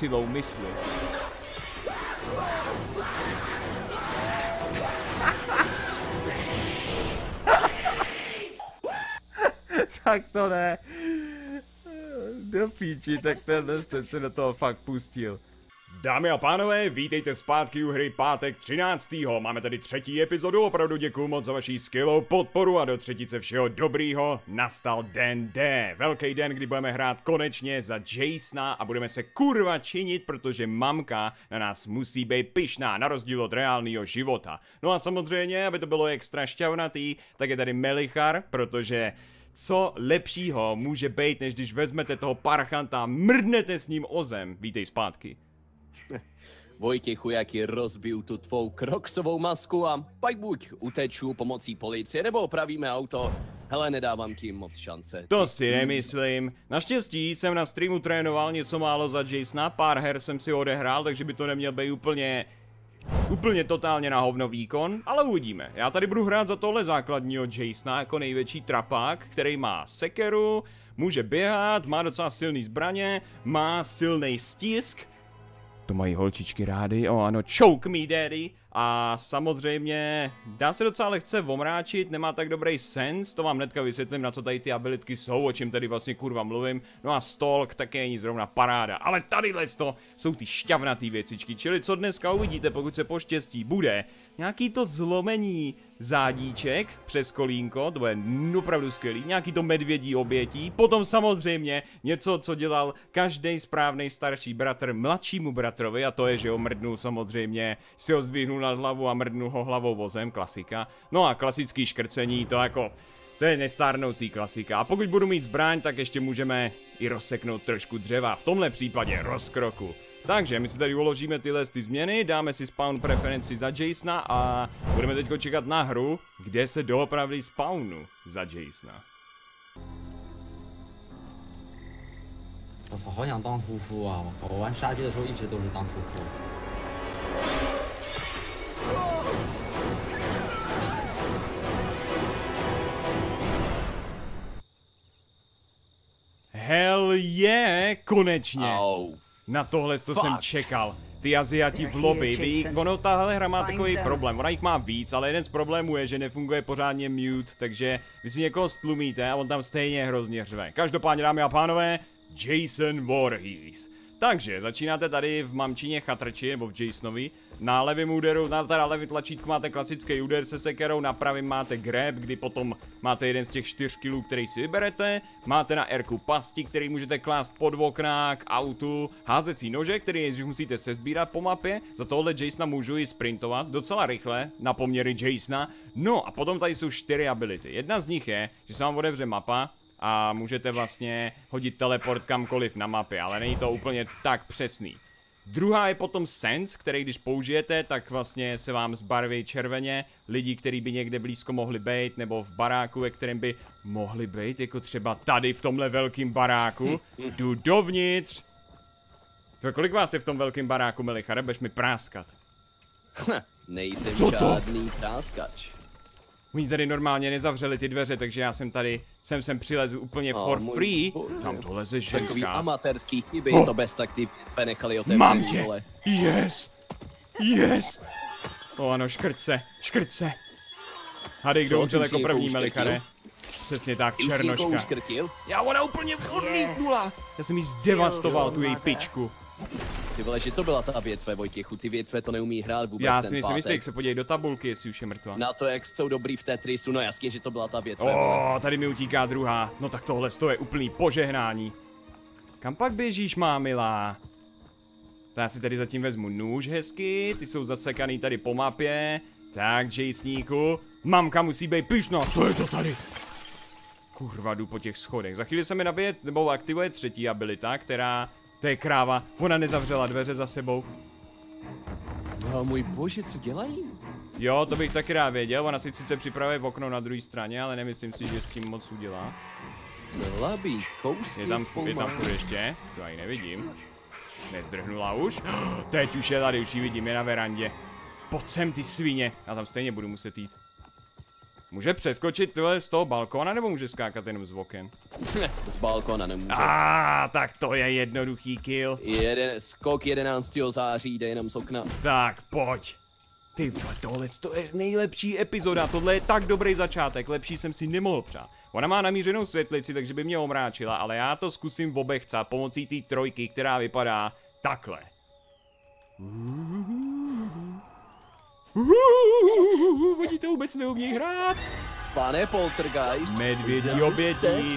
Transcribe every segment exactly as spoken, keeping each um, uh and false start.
silou mysli. Tak to ne. Do píči, tak tenhle ten se do toho fakt pustil. Dámy a pánové, vítejte zpátky u hry Pátek třináctého Máme tady třetí epizodu, opravdu děkuju moc za vaši skvělou podporu a do třetice všeho dobrýho nastal den D. Velký den, kdy budeme hrát konečně za Jasona a budeme se kurva činit, protože mamka na nás musí být pyšná, na rozdíl od reálného života. No a samozřejmě, aby to bylo extra šťavnatý, tak je tady Melichar, protože co lepšího může být, než když vezmete toho parchanta a mrdnete s ním o zem. Vítej zpátky. Vojtěchu, jak ji rozbiju tu tvou kroksovou masku a pak buď uteču pomocí policie, nebo opravíme auto. Hele, nedávám ti moc šance. To si nemyslím. Naštěstí jsem na streamu trénoval něco málo za Jasona, pár her jsem si odehrál, takže by to neměl být úplně... Úplně totálně na hovno výkon, ale uvidíme. Já tady budu hrát za tohle základního Jasona jako největší trapák, který má sekeru, může běhat, má docela silný zbraně, má silný stisk. To mají holčičky rády, o ano, choke me daddy. A samozřejmě dá se docela lehce omráčit, nemá tak dobrý sense, to vám hnedka vysvětlím, na co tady ty abilitky jsou, o čem tady vlastně kurva mluvím. No a stalk také není zrovna paráda, ale tadyhle to jsou ty šťavnatý věcičky, čili co dneska uvidíte, pokud se poštěstí, bude nějaký to zlomení zádíček přes kolínko, to bude opravdu skvělý, nějaký to medvědí obětí, potom samozřejmě něco, co dělal každý správný starší bratr mladšímu bratrovi, a to je, že ho mrdnul samozřejmě, si ho zdvihnul nad hlavu a mrdnul ho hlavou vozem, klasika. No a klasický škrcení, to jako, to je nestárnoucí klasika. A pokud budu mít zbraň, tak ještě můžeme i rozseknout trošku dřeva, v tomhle případě rozkroku. Takže my si tady uložíme tyhle ty změny, dáme si spawn preferenci za Jasona a budeme teď čekat na hru, kde se doopravdy spawnu za Jasona. 我操，好想当屠夫啊！我靠，我玩杀鸡的时候一直都是当屠夫。 Hell yeah, konečně. Au. Na tohle to Fuck. jsem čekal. Ty Aziati v lobby, ví, ono tahle hra má takový problém, ona jich má víc, ale jeden z problémů je, že nefunguje pořádně mute, takže vy si někoho stlumíte a on tam stejně hrozně řve. Každopádně, dámy a pánové, Jason Voorhees. Takže začínáte tady v mamčině chatrči, nebo v Jasonovi. Na levém úderu, na teda levém tlačítku máte klasický úder se sekerou, na pravém máte grab, kdy potom máte jeden z těch čtyř killů, který si vyberete. Máte na R-ku pasti, který můžete klást pod okna, k autu, házecí nože, který nejdřív musíte sezbírat po mapě. Za tohle Jasona můžu i sprintovat docela rychle, na poměry Jasona. No a potom tady jsou čtyři ability. Jedna z nich je, že se vám otevře mapa a můžete vlastně hodit teleport kamkoliv na mapě, ale není to úplně tak přesný. Druhá je potom sense, který když použijete, tak vlastně se vám zbarví červeně lidi, kteří by někde blízko mohli být, nebo v baráku, ve kterém by mohli být, jako třeba tady v tomhle velkým baráku. Jdu dovnitř. To kolik vás je v tom velkém baráku, Melichare, budeš mi práskat? Nejsem Co to? žádný práskač. Oni tady normálně nezavřeli ty dveře, takže já jsem tady, jsem sem přilezl úplně for můj free. bože. Tam to leze Takový ženská. amatérský chyby, Oh. to bez tak ty nechali Mám otevřený, tě! vole. Yes! Yes! O ano, škrt se, škrt se. Hadej, kdo Co, umřel ty jako jsi první, někoho Melichare. škrtil? Přesně tak, Ty už někoho černoška. uškrtil? Já ona úplně odmítnula. Já jsem jí zdevastoval, tu její pičku. Ty vole, že to byla ta větve, Vojtěchu, ty větve to neumí hrát vůbec Já ten si nejsem jistý, pátek. jak se podívej do tabulky, jestli už je mrtvá. Na to, jak jsou dobrý v Tetrisu, no jasně, že to byla ta větve. O, tady mi utíká druhá. No tak tohle to je úplný požehnání. Kam pak běžíš, má milá? Tak já si tady zatím vezmu nůž hezky, ty jsou zasekaný tady po mapě. Tak, Jasoníku. Mamka musí být pyšná, co je to tady? Kurva, jdu po těch schodech. Za chvíli se mi nabije, nebo aktivuje třetí abilita, která... To je kráva, ona nezavřela dveře za sebou. No můj bože, co dělají? Jo, to bych taky rád věděl, ona si sice připravuje v okno na druhé straně, ale nemyslím si, že s tím moc udělá. Slabý kousky Je tam, je tam furt ještě, to ani nevidím. Nezdrhnula už. Teď už je tady, už ji vidím, je na verandě. Pojď sem, ty svině. Já tam stejně budu muset jít. Může přeskočit tyhle z toho balkóna, nebo může skákat jenom z oken? Z balkona nemůže. A tak to je jednoduchý kill. Jeden, skok jedenáctého září jde jenom z okna. Tak, pojď. Ty vole, tohle to je nejlepší epizoda, tohle je tak dobrý začátek, lepší jsem si nemohl přát. Ona má namířenou světlici, takže by mě omráčila, ale já to zkusím obechcat pomocí té trojky, která vypadá takhle. Oni to vůbec neumějí hrát. Pane Poltergeist. Medvědí obětí.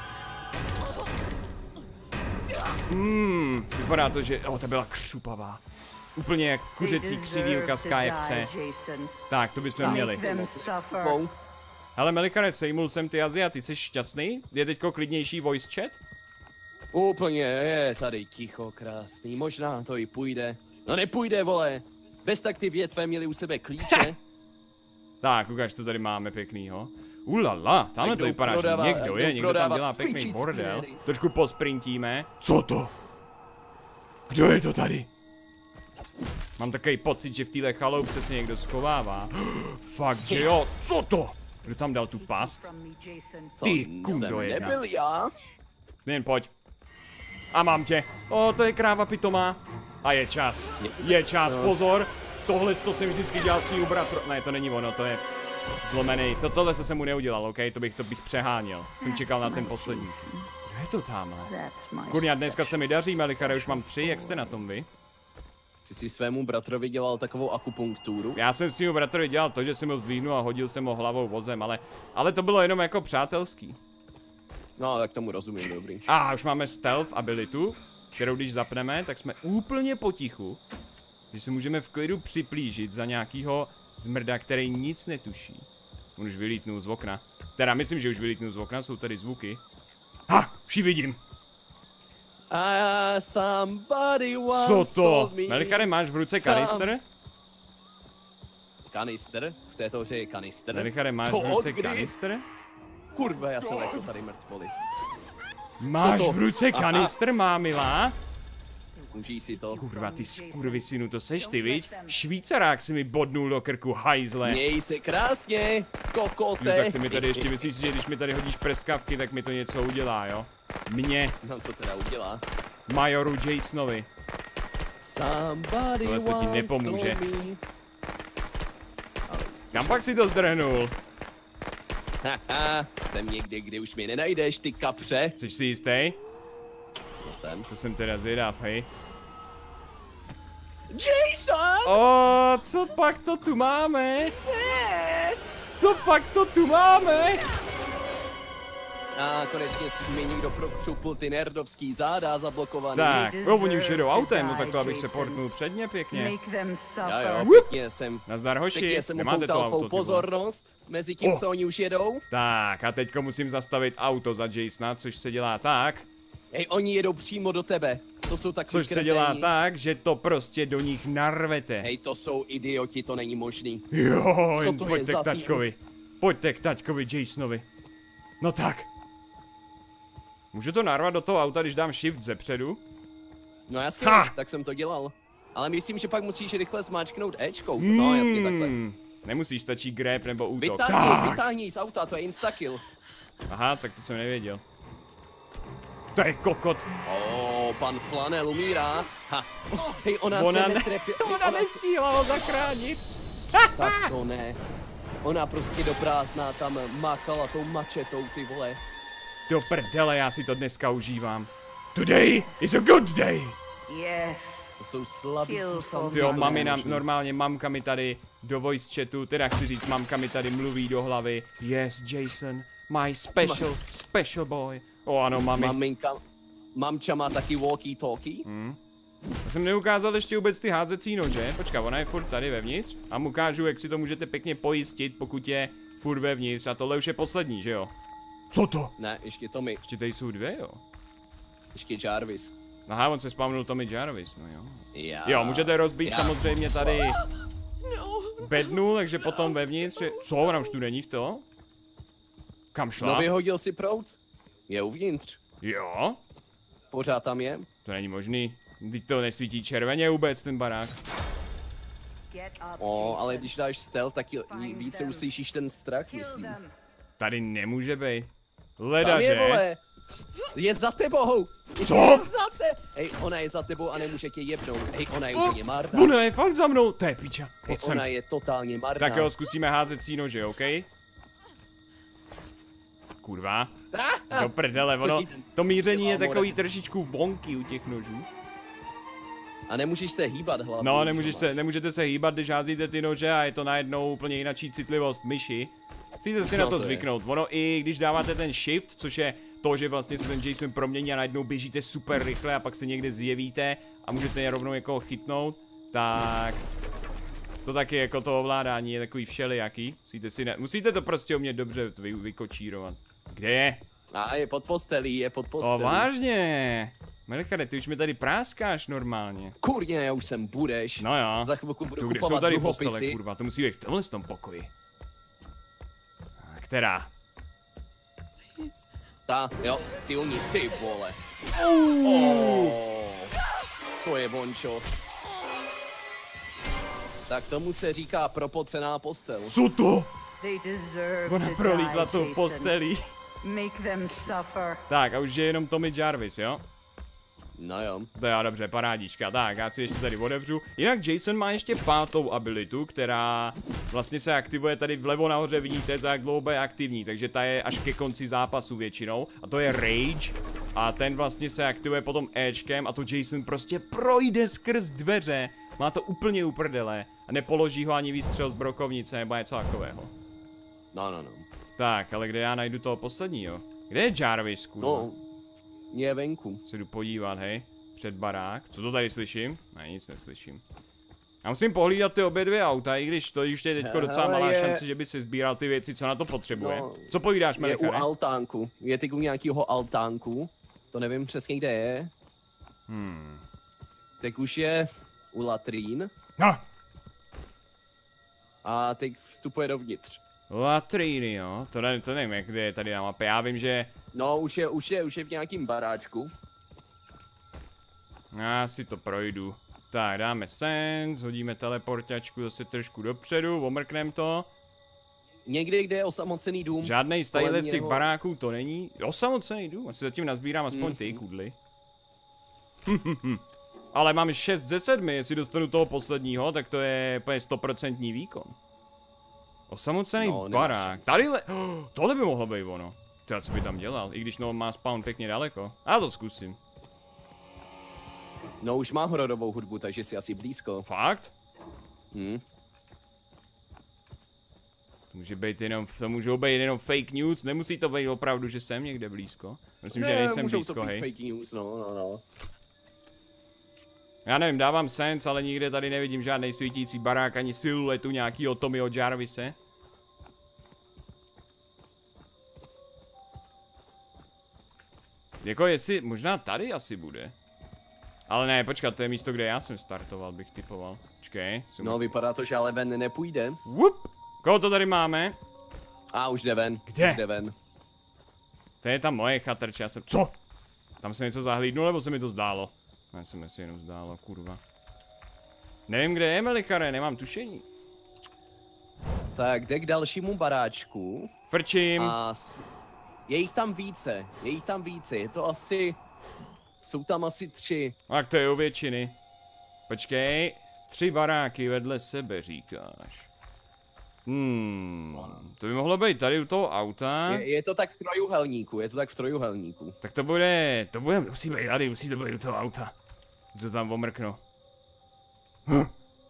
Hmm, vypadá to, že... O, ta byla křupavá. Úplně jak kuřecí křivílka z K F C. Tak, to bychom měli. Hele, Melikane, sejmul jsem ty Azy a ty jsi šťastný? Je teďko klidnější voice chat? Úplně, je tady ticho, krásný. Možná to i půjde. No nepůjde, vole. Bez tak ty větve měli u sebe klíče. Tak, ukáž, to tady máme pěknýho. Ulala, tamhle to vypadá, že někdo je, někdo tam dělá pěkný bordel. Trošku posprintíme. Co to? Kdo je to tady? Mám takový pocit, že v téhle chaloupce se někdo schovává. Fakt, že jo, co to? Kdo tam dal tu past? Ty kundo jedna. Nebyl já. Jen pojď. A mám tě. O, to je kráva pitomá. A je čas. Je čas, pozor. Tohle to jsem vždycky dělal s tím bratro... Ne, to není ono, to je zlomený. To, tohle se jsem mu neudělal, ok? To bych to bych přeháněl. Jsem čekal na ten poslední. Kdo je to tamhle? Kurňa, dneska se mi daří, Melikare, už mám tři, jak jste na tom vy? Ty jsi svému bratrovi dělal takovou akupunkturu? Já jsem s tím bratrovi dělal to, že jsem ho zdvihnul a hodil jsem ho hlavou vozem, ale, ale to bylo jenom jako přátelský. No, tak tomu rozumím, dobrý. A už máme stealth abilitu, kterou když zapneme, tak jsme úplně potichu. Že se můžeme v klidu připlížit za nějakýho zmrda, který nic netuší. On už vylítnul z okna. Teda myslím, že už vylítnul z okna, jsou tady zvuky. Ha, už ji vidím. Ah, somebody once Co to? told me. Melikare, máš v ruce Some... kanister? Kanister? V této hře je kanister? Melikare, máš Co, v ruce odkdy? kanister? Kurva, já jsem jako tady mrtvoli. Máš to? v ruce Aha. kanister, mámila? Užij si to. Kurva, ty skurvisinu, to seš ty, viď? Švýcarák si mi bodnul do krku, hajzle. Měj se krásně, kokote. No tak ty mi tady ještě myslíš, že když mi tady hodíš prskavky, tak mi to něco udělá, jo? Mně, No co teda udělá? majoru Jasonovi. Somebody Tohle to ti once nepomůže. told me. Ale jistě. Kam pak si to zdrhnul? Haha, jsem někde, kde už mě nenajdeš, ty kapře. Jsi si jistý? To jsem. To jsem teda zvědav, hej. Jason! O, co pak to tu máme? Co pak to tu máme? A konečně si mi někdo prokřupl ty nerdovský záda zablokovaný. Tak, jo, oni už jedou autem, no tak to abych se portnul předně pěkně. Já jo, pěkně jsem, Nazdar hoši, pěkně jsem nemáte to upoutal tvou auto, ty vole. pozornost, mezi tím, Oh. co oni už jedou. Tak, a teďko musím zastavit auto za Jasona, což se dělá tak, Hej, oni jedou přímo do tebe. To jsou takový což se kreténi. dělá tak, že to prostě do nich narvete. Hej, to jsou idioti, to není možný. Jo, Co jen to je pojďte za k taťkovi. Pojďte k taťkovi Jasonovi. No tak. Můžu to narvat do toho auta, když dám shift zepředu? No jasně, Ha! tak jsem to dělal. Ale myslím, že pak musíš rychle zmáčknout Ečkou. No jasně takhle. Hmm, nemusíš, stačí grab nebo útok. Vytáhni, Tak. vytáhni z auta, to je instakill. Aha, tak to jsem nevěděl. To je kokot. O, pan Flanel umírá. Ha. Hej, ona, Ona se ne- netrefě. Hej, Ona ona se... nestíhla ho zachránit. Tak to ne. Ona prostě do prázdna tam máchala tou mačetou, ty vole. Do prdele, já si to dneska užívám. Today is a good day. Yes. To jsou slabý kusanci. Jo, to mami nám, nemožný. normálně mamka mi tady do voice chatu, teda chci říct, mamka mi tady mluví do hlavy. Yes, Jason, my special, special boy. O ano, mami. Maminka, mamča má taky walkie-talkie. Hmm. Já jsem neukázal ještě vůbec ty házecí nože. Počkej, ona je furt tady vevnitř a mu ukážu, jak si to můžete pěkně pojistit, pokud je furt vevnitř. A tohle už je poslední, že jo? Co to? Ne, ještě Tommy, Ještě tady jsou dvě, jo? ještě Jarvis. Aha, on se spavnul Tommy Jarvis, no jo. Já. Jo, můžete rozbít Já. samozřejmě tady bednu, takže potom vevnitř je... Co, ona už tu není v to? Kam šla? No vyhodil si prout? Je uvnitř. Jo? Pořád tam je. To není možný. Teď to nesvítí červeně vůbec, ten barák. O, ale když dáš stealth, tak více uslyšíš ten strach, myslím. Tady nemůže být. Tam Leda, je, že? vole. Je za tebou! Co? Je za te... Ej, ona je za tebou a nemůže tě jebnout. Ej, ona je úplně marná. Ona je fakt za mnou, to je piča. Ej, Pojď sem. ona je totálně marná. Tak jo, zkusíme házet cí nože, OK? Kurva. Ah, Do prdele, co ono, ti ten- to míření je dělá, takový more? trošičku vonky u těch nožů. A nemůžeš se hýbat hlavně. No, když nemůžeš to se, máš. nemůžete se hýbat, když házíte ty nože a je to najednou úplně jinačí citlivost myši. Musíte si na No, to to je. zvyknout. Ono i když dáváte ten shift, což je to, že vlastně se ten Jason promění a najednou běžíte super rychle a pak se někde zjevíte a můžete je rovnou jako chytnout, tak to taky jako to ovládání je takový všelijaký. Musíte si ne, musíte to prostě umět dobře vy, vykočírovat. Kde je? A je pod postelí, je pod postelí. O, vážně. Melchare, ty už mi tady práskáš normálně. Kurně, já už jsem budeš. No jo. Za chvilku budu Tu, kde jsou kupovat tady dluhopisy. postele, kurva, to musí být v tomhle tom pokoji. A která? Ta, jo, silní, ty vole. Oh, to je bončo. Tak tomu se říká propocená postel. Co to? They deserve Ona to prolítla die, tou Jason. postelí. Make them suffer. Tak a už je jenom Tommy Jarvis, jo? No jo. To jo, dobře, parádička. Tak, já si ještě tady otevřu. Jinak Jason má ještě pátou abilitu, která vlastně se aktivuje tady vlevo nahoře, vidíte, za jak dlouho je aktivní, takže ta je až ke konci zápasu většinou. A to je Rage. A ten vlastně se aktivuje potom Ečkem a to Jason prostě projde skrz dveře. Má to úplně uprdele a nepoloží ho ani výstřel z brokovnice nebo něco takového. No, no, no. Tak, ale kde já najdu toho posledního? Kde je Jarvis, kurva? No, je venku. Se jdu podívat, hej. Před barák. Co to tady slyším? Ne, nic neslyším. Já musím pohlídat ty obě dvě auta, i když to už je teďko docela Hele, malá je- šance, že by si sbíral ty věci, co na to potřebuje. No, Co povídáš, Je u Melchare? altánku. Je teď u nějakého altánku. To nevím přesně, kde je. Hmm. Tak už je u latrín. No, A teď vstupuje dovnitř. latríny, jo. To, ne, to nevím, jak kde je tady na mapě. Já vím, že No, už je, už je, už je v nějakým baráčku. já si to projdu. Tak, dáme sense, hodíme teleportačku zase trošku dopředu, omrknem to. Někde, kde je osamocený dům. Žádnej z tadyhle z těch něho- baráků to není. Osamocený dům, asi zatím nazbírám aspoň ty Mhm. kudly. Ale mám šest ze sedmi, jestli dostanu toho posledního, tak to je úplně stoprocentní výkon. Osamocený No, nemáš barák. šanci. Tadyhle, oh, tohle by mohlo být ono. Teda co by tam dělal, i když no má spawn pěkně daleko. Já to zkusím. No, už má hororovou hudbu, takže si asi blízko. Fakt? Hm. To může být jenom, to můžou být jenom fake news, nemusí to být opravdu, že jsem někde blízko. Myslím, že nejsem můžou blízko, to být hej. fake news, no, no, no. Já nevím, dávám sense, ale nikde tady nevidím žádný svítící barák, ani siluetu nějakýho Tommyho Jarvise. Jako jestli, možná tady asi bude. Ale ne, počkat, to je místo, kde já jsem startoval, bych typoval. Počkej. Jsem... No, vypadá to, že ale ven nepůjde. Whoop. Koho to tady máme? A už jde ven. Kde? Už jde ven. To je ta moje chatrče, já jsem... Co? Tam jsem něco zahlídnul, nebo se mi to zdálo? Ne, se mi si jenom zdálo, kurva. Nevím, kde je Melchare, nemám tušení. Tak, jde k dalšímu baráčku. Frčím. A s... je jich tam více. Je jich tam více. Je to asi... Jsou tam asi tři. Tak to je u většiny. Počkej, tři baráky vedle sebe říkáš. Hmm, to by mohlo být tady u toho auta. Je, je to tak v trojuhelníku. Je to tak v trojuhelníku. Tak to bude, to bude, musí být tady, musí to být u toho auta. To tam omrknu. Hm.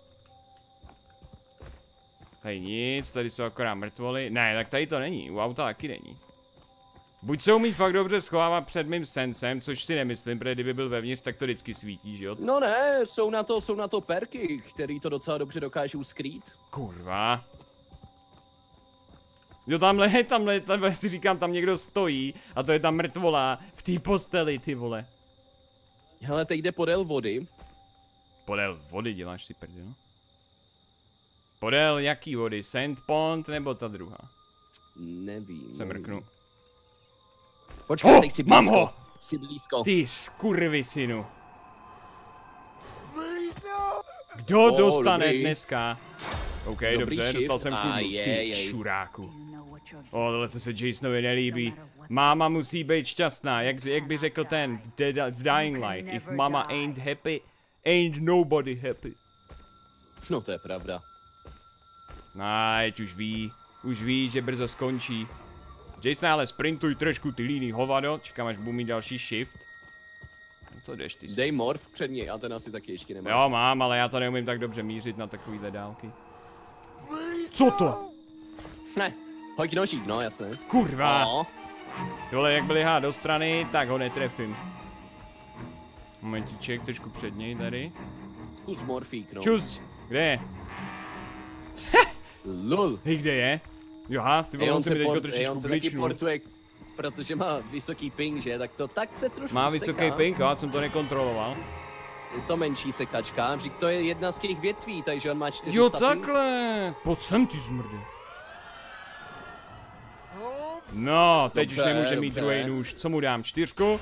Tady nic, tady jsou akorát mrtvoly. Ne, tak tady to není, u auta taky není. Buď se umí fakt dobře schovávat před mým sensem, což si nemyslím, protože kdyby byl vevnitř, tak to vždycky svítí, že jo? No ne, jsou na to, jsou na to perky, který to docela dobře dokážou skrýt. Kurva. Jo, tamhle, tamhle, tamhle si říkám, tam někdo stojí a to je ta mrtvola v té posteli, ty vole. Hele, teď jde podél vody. Podél vody děláš si prdel? Podél jaký vody? Sand Pond nebo ta druhá? Nevím. Se nevím. mrknu. Počkej, Oh, teď si mám blízko. ho! Jsi blízko. Ty skurvy synu. Kdo Oh, dostane dobrý. dneska? OK, Dobrý dobře, shift. dostal jsem A kudlu. je, Ty je. čuráku. You know what you're O, tohle to se Jasonovi nelíbí. Máma musí být šťastná, jak, jak by řekl ten v, Dead, v Dying Light. If mama ain't happy, ain't nobody happy. No to je pravda. Najď, už ví, už ví, že brzo skončí. Jason, ale sprintuj trošku ty líný hovado, čekám, až budu mít další shift. No to jdeš ty. Dej morf před něj, a ten asi taky ještě nemá. Jo, mám, ale já to neumím tak dobře mířit na takovýhle dálky. Co to? Ne, hoď nožík, no jasné. Kurva! No, Tohle jak běhá do strany, tak ho netrefím. Momentíček, trošku před něj tady. zkus morfík, no. Čus! Kde je? Lol. Hej, kde je? Joha, ty vole, Ej, on on se se, mi teďko port, ej, trošičku on se taky glitchnul. portuje, protože má vysoký ping, že? Tak to tak se trošku Má vysoký seká. ping, já jsem to nekontroloval. Je to menší sekačka, že to je jedna z těch větví, takže on má čtyři Jo, sta ping. takhle! Pojď sem, ty zmrdy. No, teď Dobře, už nemůže mít dobře. druhý nůž. Co mu dám? Čtyřku?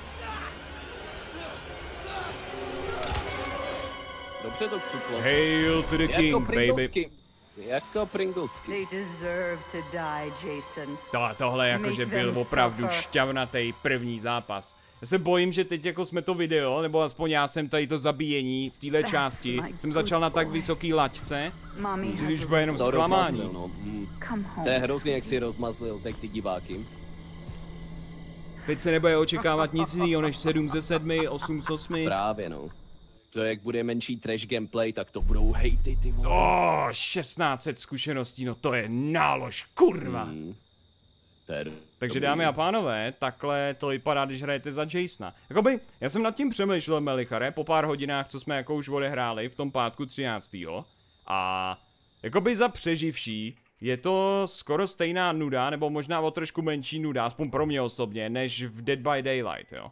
Dobře to křuplo. Hail to the Jako king, baby. Pringlesky. Jako Pringlesky. They deserve to die, Jason. To, tohle jakože byl opravdu šťavnatý první zápas. Já se bojím, že teď jako jsme to video, nebo aspoň já jsem tady to zabíjení v téhle části, jsem začal na tak vysoký laťce, Mommy že has už bude jenom To zklamání. rozmazlil, no. Mm. come To je home. hrozně, jak si rozmazlil teď ty diváky. Teď se nebude očekávat nic jiného než sedm ze sedmi, osm z osmi. Právě, no. To jak bude menší trash gameplay, tak to budou hejty, ty vole. Oh, šestnáct set zkušeností, no to je nálož, kurva. Mm. To je Takže dobrý. dámy a pánové, takhle to vypadá, když hrajete za Jasona. Jakoby, já jsem nad tím přemýšlel, Melichare, po pár hodinách, co jsme jako už odehráli v tom pátku třináctého A jakoby za přeživší je to skoro stejná nuda, nebo možná o trošku menší nuda, aspoň pro mě osobně, než v Dead by Daylight, jo.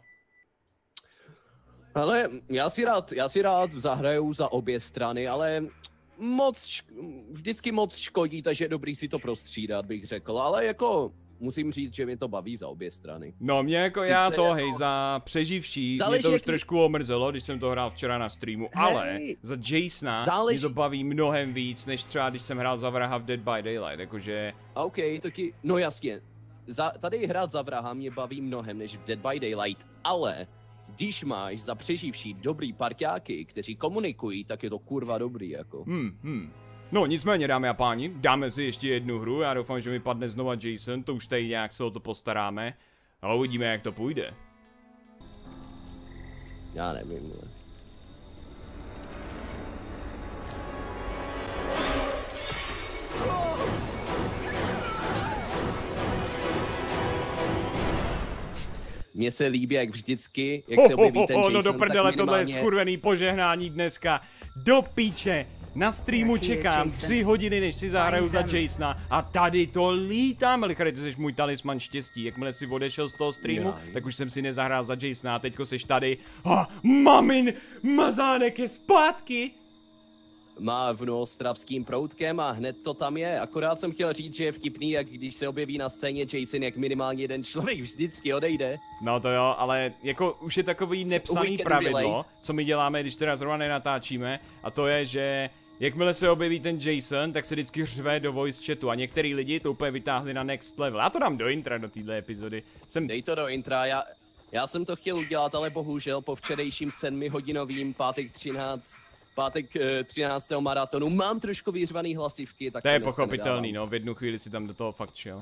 Ale já si rád, já si rád zahraju za obě strany, ale moc, šk- vždycky moc škodí, takže je dobrý si to prostřídat, bych řekl, ale jako musím říct, že mě to baví za obě strany. No mě jako Sice já to, jako- hej, za přeživší, mě Záleží, to už jaký- trošku omrzelo, když jsem to hrál včera na streamu, ale za Jasona Záleží- mě to baví mnohem víc, než třeba když jsem hrál za vraha v Dead by Daylight, jakože... A OK, taky, no jasně, za, tady hrát za vraha mě baví mnohem než v Dead by Daylight, ale když máš za přeživší dobrý parťáky, kteří komunikují, tak je to kurva dobrý, jako. Hmm, hmm. No nicméně, dámy a páni, dáme si ještě jednu hru, já doufám, že mi padne znova Jason, to už tady nějak se o to postaráme, ale uvidíme, jak to půjde. Já nevím, ale... Mně se líbí, jak vždycky, jak se objeví ten Jason, no do prdele, tak tohle je minimálně... skurvený požehnání dneska. Do píče. Na streamu Jaký je čekám Jason? tři hodiny, než si zahraju za Fajn. Jasona a tady to lítám. Melichary, ty jsi můj talisman štěstí. Jakmile jsi odešel z toho streamu, Jaj. tak už jsem si nezahrál za Jasona a teďko seš tady. Ha, mamin, mazánek je zpátky. Mávnu ostravským proutkem a hned to tam je. Akorát jsem chtěl říct, že je vtipný, jak když se objeví na scéně Jason, jak minimálně jeden člověk vždycky odejde. No to jo, ale jako už je takový nepsaný Weekend pravidlo, relate. co my děláme, když teda zrovna nenatáčíme, a to je, že jakmile se objeví ten Jason, tak se vždycky řve do voice chatu a některý lidi to úplně vytáhli na next level. Já to dám do intra do téhle epizody. Jsem... Dej to do intra, já, já jsem to chtěl udělat, ale bohužel po včerejším sedmihodinovým pátek třináct, pátek eh, třináctého maratonu mám trošku vyřvaný hlasivky, tak To je dneska pochopitelný, nedávám. no, v jednu chvíli si tam do toho fakt šel.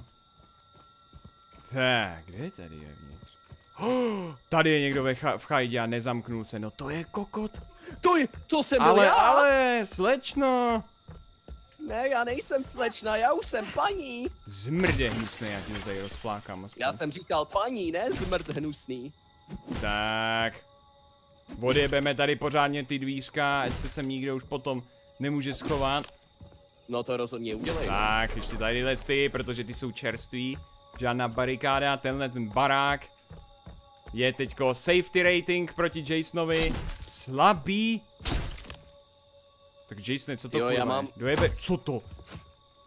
Tak, kde tady je vnitř? Oh, tady je někdo ve cha v chajdě a nezamknul se, no to je kokot. To je, to jsem byl Ale, já! ale, slečno. Ne, já nejsem slečna, já už jsem paní! Zmrde hnusný, já ti to tady rozflákám. aspoň. Já jsem říkal paní, ne zmrt hnusný. Tak. Odjebeme tady pořádně ty dvířka, ať se sem nikdo už potom nemůže schovat. No to rozhodně udělej. Tak, ještě tadyhle ty, protože ty jsou čerství. Žádná barikáda, tenhle ten barák je teďko safety rating proti Jasonovi. Slabý. Tak Jasone, co to Jo, já kurva je? mám- Dojebe, co to?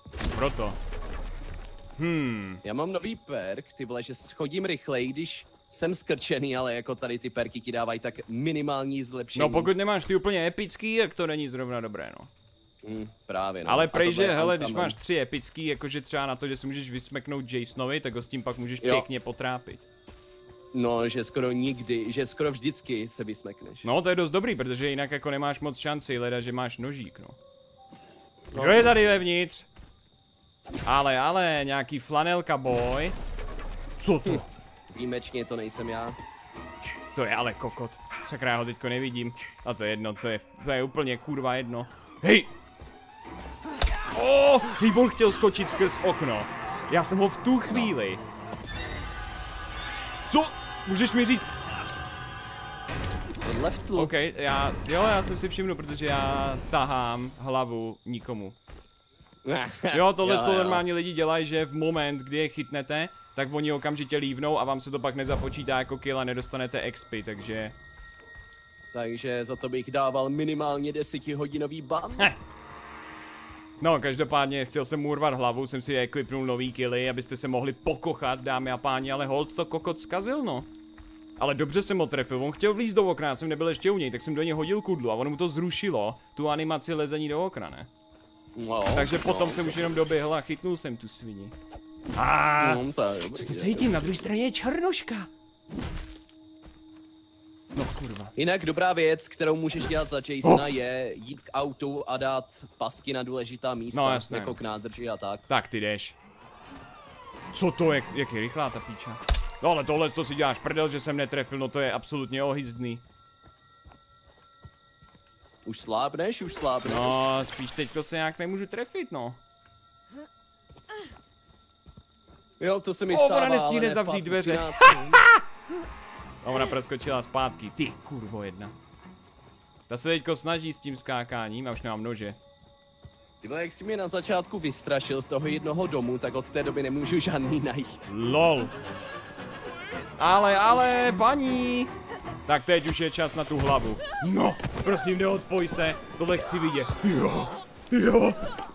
Proto. Hmm. Já mám nový perk, ty vole, že schodím rychleji, když jsem skrčený, ale jako tady ty perky ti dávají tak minimální zlepšení. No pokud nemáš ty úplně epický, tak to není zrovna dobré, no. Hmm, právě, no. Ale A prej, tohle že je hele, když Uncommon. máš tři epický, jakože třeba na to, že si můžeš vysmeknout Jasonovi, tak ho s tím pak můžeš Jo. pěkně potrápit. No, že skoro nikdy, že skoro vždycky se vysmekneš. No to je dost dobrý, protože jinak jako nemáš moc šanci, leda, že máš nožík, no. Kdo je tady vevnitř? Ale, ale, nějaký flanelka boy. Co to? Výjimečně to nejsem já. To je ale kokot. Sakra, já ho teďko nevidím. A to je jedno, to je, to je úplně kurva jedno. Hej! Oh, hej, on chtěl skočit skrz okno. Já jsem ho v tu chvíli. Co? Můžeš mi říct? Od leftlu. OK, já, jo, já jsem si všiml, protože já tahám hlavu nikomu. Jo, tohle to normálně lidi dělají, že v moment, kdy je chytnete, tak oni okamžitě lívnou a vám se to pak nezapočítá jako kill a nedostanete X P, takže... Takže za to bych dával minimálně desetihodinový ban. Heh. No, každopádně chtěl jsem mu urvat hlavu, jsem si equipnul nový killy, abyste se mohli pokochat, dámy a páni, ale hold to kokot zkazil, no. Ale dobře jsem ho trefil, on chtěl vlízt do okna, já jsem nebyl ještě u něj, tak jsem do něj hodil kudlu a ono mu to zrušilo, tu animaci lezení do okna, ne? No, Takže potom no, jsem už jenom doběhl a chytnul jsem tu svini. A no, to je dobrý, co to je cítím, na druhé straně je černoška. No kurva. Jinak dobrá věc, kterou můžeš dělat za Jasona, je jít k autu a dát pasky na důležitá místa, No, jasné. jako k nádrži a tak. Tak ty jdeš. Co to je, jak je rychlá ta píča. No ale tohle to si děláš prdel, že jsem netrefil, no to je absolutně ohyzdný. Už slábneš, už slábneš. No, spíš teďko se nějak nemůžu trefit, no. Jo, to se mi O, stává, ona nestíhne ale zavřít nepad dveře. třináct. A ona proskočila zpátky, ty kurvo jedna. Ta se teďko snaží s tím skákáním a už nemám nože. Ty vole, jak jsi mě na začátku vystrašil z toho jednoho domu, tak od té doby nemůžu žádný najít. LOL. Ale, ale, paní. Tak teď už je čas na tu hlavu. No, prosím, neodpoj se, tohle chci vidět. Jo, jo.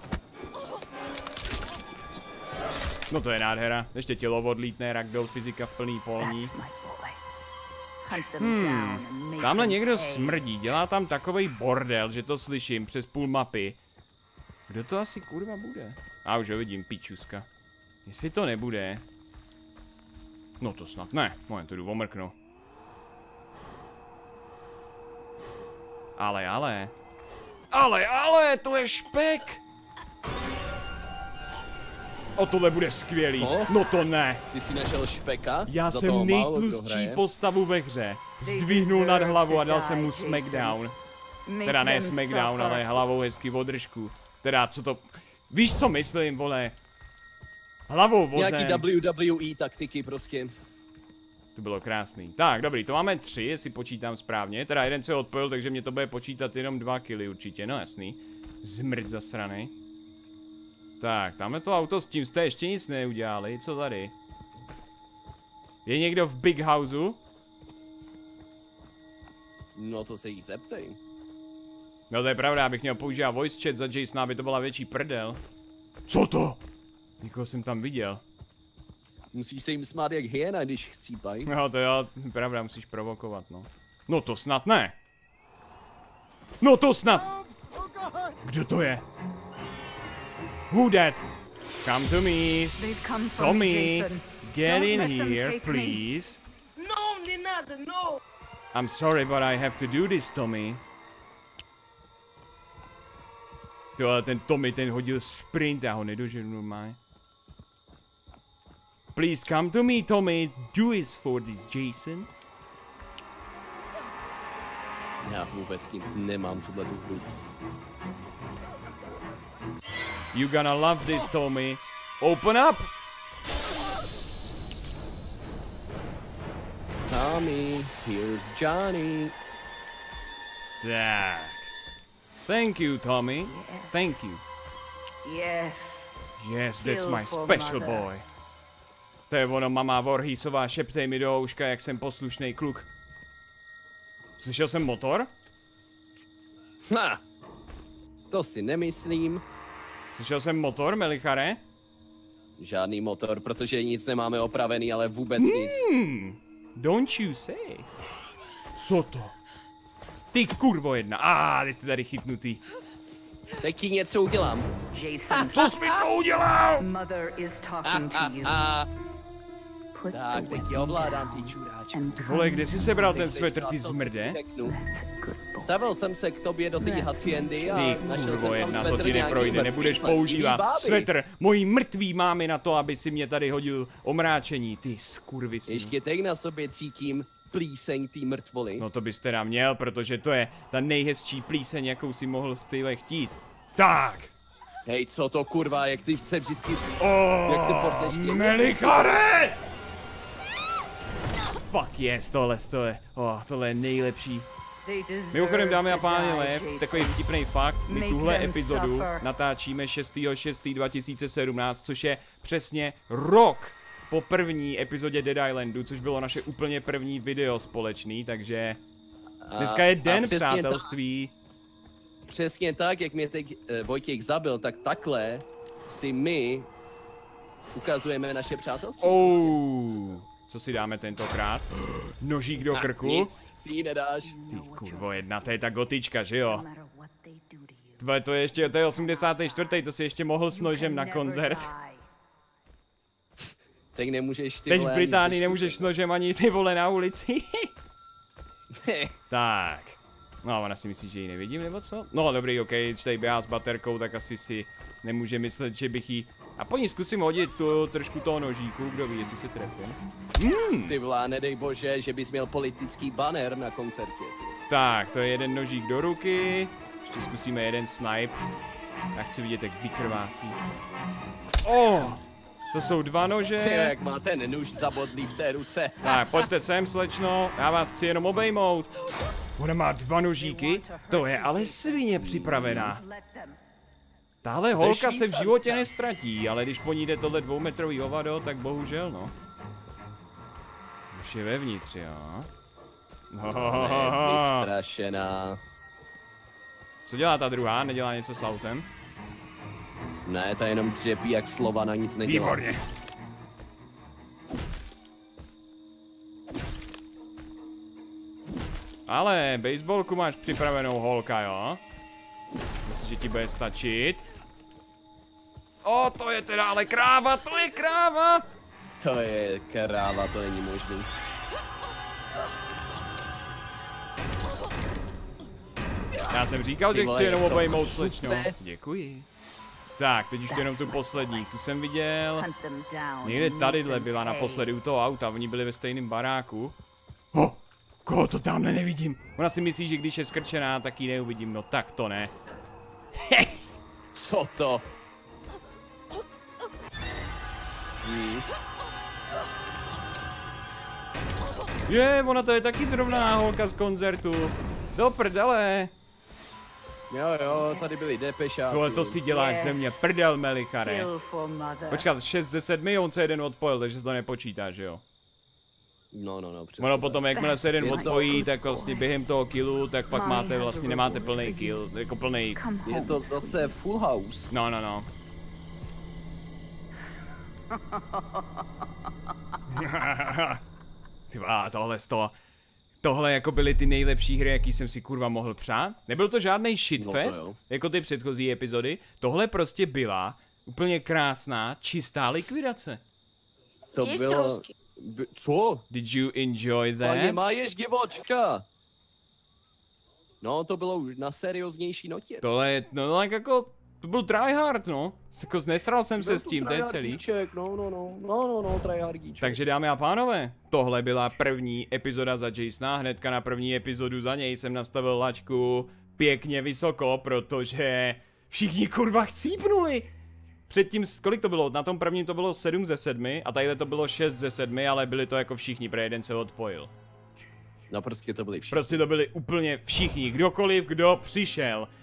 No to je nádhera, ještě tělo odlítne, ragdoll fyzika v plný polní. Hmm, tamhle někdo smrdí, dělá tam takovej bordel, že to slyším přes půl mapy. Kdo to asi kurva bude? A už ho vidím, pičuska. Jestli to nebude... No to snad ne, moment, to jdu omrknu. Ale, ale... Ale, ale, to je špek! O, tohle bude skvělý. Co? No to ne. Ty jsi našel špeka? Já Za jsem toho málo kdo nejtlustší hraje. postavu ve hře. Zdvihnul nad hlavu a dal jsem mu smackdown. Teda ne smackdown, ale hlavou hezky v održku. Teda, co to... Víš, co myslím, vole? Hlavou vozem. Nějaký W W E taktiky prostě. To bylo krásný. Tak, dobrý, to máme tři, jestli počítám správně. Teda jeden se odpojil, takže mě to bude počítat jenom dva killy určitě, no jasný. Zmrt zasranej. Tak, tamhle to auto, s tím jste ještě nic neudělali, co tady? Je někdo v Big Houseu? No to se jí zeptej. No to je pravda, abych měl používat voice chat za Jasona, aby to byla větší prdel. Co to? Nikoho jsem tam viděl. Musíš se jim smát jak hyena, když chcípají. No to jo, pravda, musíš provokovat, no. No to snad ne. No to snad. Kdo to je? Who that? Come to me. Tommy, get in here, please. No, ni nada, no. I'm sorry, but I have to do this, Tommy. Jo, ale ten Tommy, ten hodil sprint, já ho nedoženu normálně. Please come to me, Tommy. Do this for this, Jason. Já vůbec nic nemám tuhle tu hru. You gonna love this, Tommy. Open up! Tommy, here's Johnny. Tak. Thank you, Tommy. Thank you. Yes. Yes, that's Kill my for special mother. boy. To je ono, mama Voorheesová, šeptej mi do ouška, jak jsem poslušnej kluk. Slyšel jsem motor? Ha! To si nemyslím. Slyšel jsem motor, Melichare? Žádný motor, protože nic nemáme opravený, ale vůbec nic. Hmm. Don't you say. Co to? Ty kurvo jedna. A, ah, ty jsi tady chytnutý. Tak ti něco udělám. Jason, Co jsi mi to udělal? Mother is talking to you. Put Tak, the teď weapon tě ovládám, down ty čuráčku. and Vole, kde jsi sebral ten Teď svetr, běž ty na to, co zmrde? ti řeknu. that's a good boy. Stavil jsem se k tobě do té haciendy a Ty našel jsem kurvo tam jedna, to svetr ti nějaký neprojde, mrtvý nebudeš plesnivý používat báby. svetr mojí mrtvý mámy na to, aby si mě tady hodil omráčení, ty skurvisy. Ještě teď na sobě cítím plíseň té mrtvoly. No to bys teda měl, protože to je ta nejhezčí plíseň, jakou si mohl z týhle chtít. Tak! Hej, co to kurva, jak ty se vždycky... Oh, Jak se portneš k němu? Melikare! Fuck yes, tohle, tohle, oh, tohle je nejlepší. They deserve Mimochodem, dámy a to pánové, die, Jason. takový vtipný fakt, my Make tuhle them epizodu suffer. natáčíme šestého šestého dva tisíce sedmnáct, což je přesně rok po první epizodě Dead Islandu, což bylo naše úplně první video společný, takže dneska je den přesně přátelství. Tak, přesně tak, jak mě teď uh, Vojtěch zabil, tak takhle si my ukazujeme naše přátelství. Oh, co si dáme tentokrát? Nožík do prostě. krku? Nic si ji nedáš. Ty kurvo jedna, to je ta gotička, že jo? No matter what they do to you, Tvoje, to je ještě, to je osmdesátý čtvrtý, to si ještě mohl s you nožem can na never koncert. die. Teď nemůžeš ty Teď vole, v ani Británii zbyšku- nemůžeš s nožem ani ty vole na ulici. Tak. No, ona si myslí, že ji nevidím, nebo co? No, dobrý, ok, když tady běhá s baterkou, tak asi si nemůže myslet, že bych jí... A po ní zkusím hodit tu, trošku toho nožíku, kdo ví, jestli se trefím. Hmm. Ty vole, nedej bože, že bys měl politický banner na koncertě. Tak, to je jeden nožík do ruky. Ještě zkusíme jeden snipe. Já chci vidět, jak vykrvácí. Oh, to jsou dva Ty, nože. jak má ten nůž zabodlý v té ruce. Tak, pojďte sem, slečno, já vás chci jenom obejmout. Ona má dva nožíky, to je ale svině připravená. Let them. Tahle holka se v Švýcarska. životě nestratí, ale když po ní jde tohle dvoumetrový hovado, tak bohužel no. Už je vevnitř, jo. No. Ne, vystrašená. Co dělá ta druhá? Nedělá něco s autem? Ne, ta jenom dřepí jak slova na nic nedělá. Výborně. Ale baseballku máš připravenou, holka, jo? Myslíš, že ti bude stačit? O, to je teda ale kráva, to je kráva! To je kráva, to není možný. Já jsem říkal, Ty že vole, chci jenom jak to obejmout chutne. slečno. Děkuji. Tak, teď už to jenom tu poslední, tu jsem viděl. Hunt them down Někde and make tadyhle them byla pay. naposledy u toho auta, oni byli ve stejném baráku. Ho, koho to tamhle nevidím? Ona si myslí, že když je skrčená, tak ji neuvidím, no tak to ne. Co to? Hmm. Je, ona to je taky zrovna holka z koncertu. Do prdele. Jo, jo, tady byli depešáci. Tohle to si děláš ze mě, prdel Melikare. Kill for mother. Počkat, šest ze sedmi, on se jeden odpojil, takže to nepočítá, že jo? No, no, no, přesně. Ono potom, jakmile se jeden Je to- odpojí, tak vlastně během toho killu, tak pak máte vlastně, nemáte plný kill, jako plný. Come Je home. to zase full house. No, no, no. Ty vá, tohle z toho. Tohle jako byly ty nejlepší hry, jaký jsem si kurva mohl přát. Nebyl to žádný shitfest, No to jo. jako ty předchozí epizody. Tohle prostě byla úplně krásná, čistá likvidace. To Jest bylo... ruský. By- Co? Did you enjoy Paně that? máješ, divočka. No, to bylo už na serióznější notě. Tohle je, no tak jako, to byl tryhard, no. Jako nesral jsem se Byl s to tím, to je celý. tryhardíček, No, no, no, no, no, no, tryhardíček. Takže dámy a pánové, tohle byla první epizoda za Jasona, hnedka na první epizodu za něj jsem nastavil laťku pěkně vysoko, protože všichni kurva chcípnuli. Předtím, kolik to bylo? Na tom prvním to bylo sedm ze sedmi a tadyhle to bylo šest ze sedmi, ale byli to jako všichni, protože jeden se odpojil. No prostě to byli všichni. Prostě to byli úplně všichni, kdokoliv, kdo přišel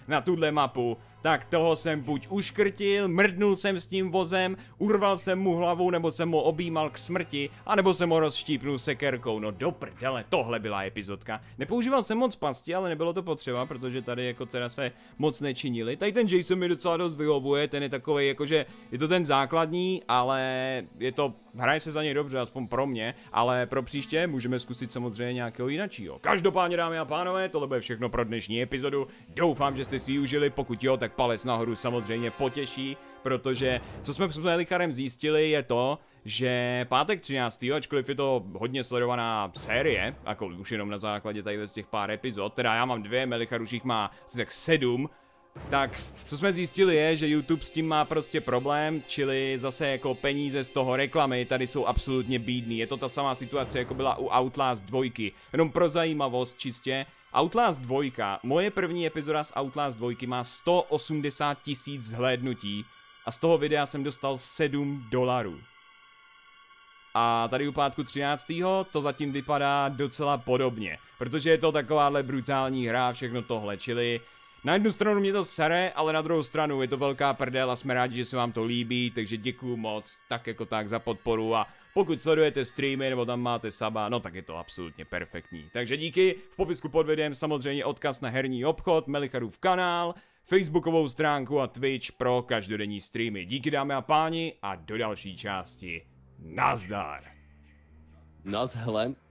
na tuhle mapu, tak toho jsem buď uškrtil, mrdnul jsem s tím vozem, urval jsem mu hlavu, nebo jsem ho objímal k smrti, anebo jsem ho rozštípnul sekerkou. No do prdele, tohle byla epizodka. Nepoužíval jsem moc pasti, ale nebylo to potřeba, protože tady jako teda se moc nečinili. Tady ten Jason mi docela dost vyhovuje, ten je takovej jakože, je to ten základní, ale je to, hraje se za něj dobře, aspoň pro mě, ale pro příště můžeme zkusit samozřejmě nějakého jinačího. Každopádně, dámy a pánové, tohle bude všechno pro dnešní epizodu. Doufám, že jste si ji užili, pokud jo, tak palec nahoru samozřejmě potěší, protože co jsme s Melikarem zjistili je to, že pátek třináctého ačkoliv je to hodně sledovaná série, jako už jenom na základě tady z těch pár epizod, teda já mám dvě, Melichar už jich má asi tak sedm, tak co jsme zjistili je, že YouTube s tím má prostě problém, čili zase jako peníze z toho reklamy tady jsou absolutně bídný. Je to ta samá situace, jako byla u Outlast dva. Jenom pro zajímavost čistě, Outlast dva, moje první epizoda z Outlast dva má sto osmdesát tisíc zhlédnutí a z toho videa jsem dostal sedm dolarů. A tady u pátku třináctého to zatím vypadá docela podobně, protože je to takováhle brutální hra, všechno tohle, čili na jednu stranu mě to sere, ale na druhou stranu je to velká prdel a jsme rádi, že se vám to líbí, takže děkuju moc, tak jako tak za podporu a pokud sledujete streamy nebo tam máte saba, no tak je to absolutně perfektní. Takže díky, v popisku pod videem samozřejmě odkaz na herní obchod, Melicharův kanál, facebookovou stránku a Twitch pro každodenní streamy. Díky dámy a páni a do další části. Nazdar! Nazhle.